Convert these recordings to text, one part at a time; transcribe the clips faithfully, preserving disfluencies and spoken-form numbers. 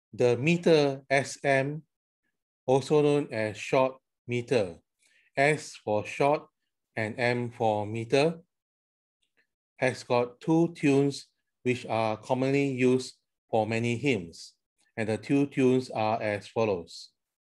The meter S M, also known as short meter, S for short and M for meter, has got two tunes which are commonly used for many hymns, and the two tunes are as follows.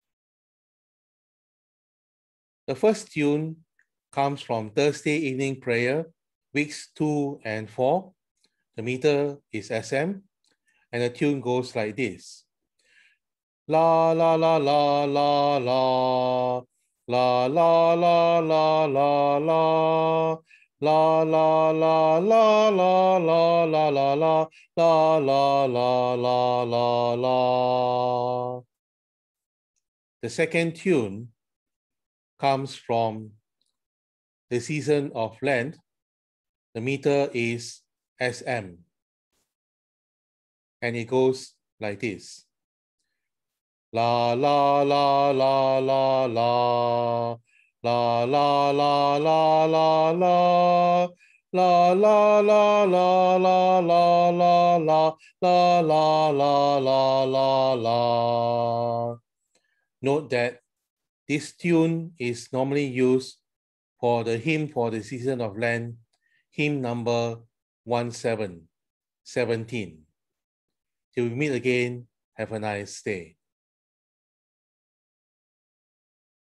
The first tune comes from Thursday evening prayer, weeks two and four. The meter is S M, and the tune goes like this. La la la la la la, la la la la la la, la la la la la la la la la, la la la la la la. The second tune comes from the season of Lent. The meter is S M, and it goes like this. La la la la la la, la la la la la la, la la la la la la la la, la la la la la la. Note that this tune is normally used for the hymn for the season of Lent, hymn number one seven seventeen. Till we meet again, have a nice day.